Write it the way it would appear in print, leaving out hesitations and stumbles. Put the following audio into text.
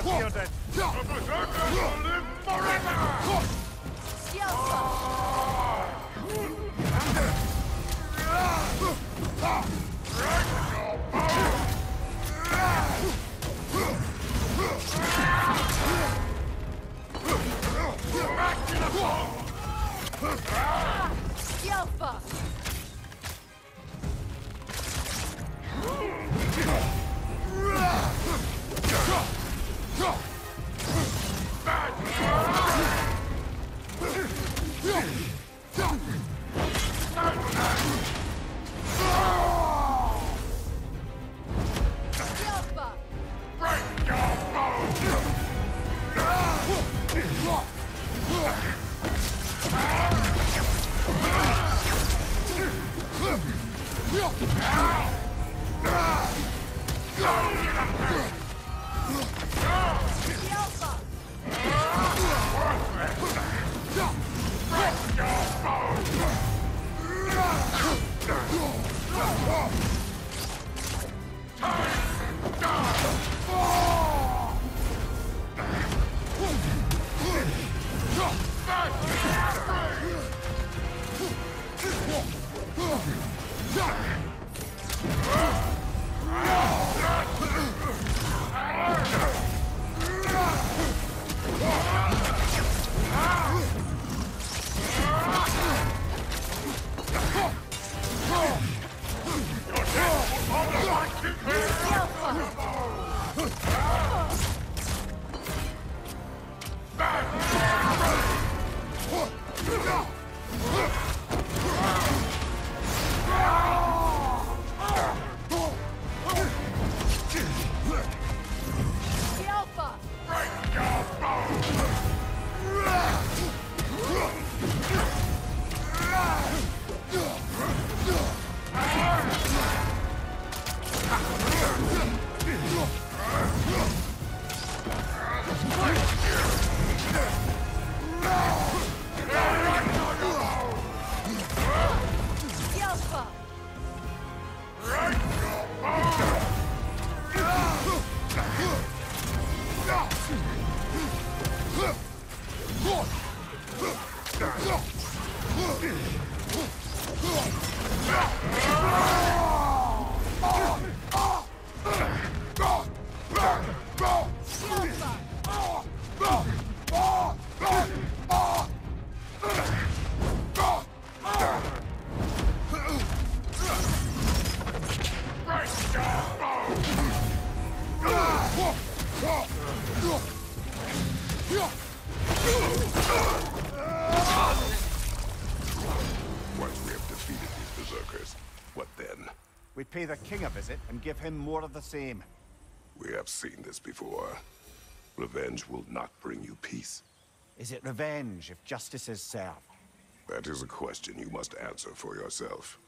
unshielded! The Berserkers will live forever! Once we have defeated these berserkers, what then? We pay the king a visit and give him more of the same. We have seen this before. Revenge will not bring you peace. Is it revenge if justice is served? That is a question you must answer for yourself.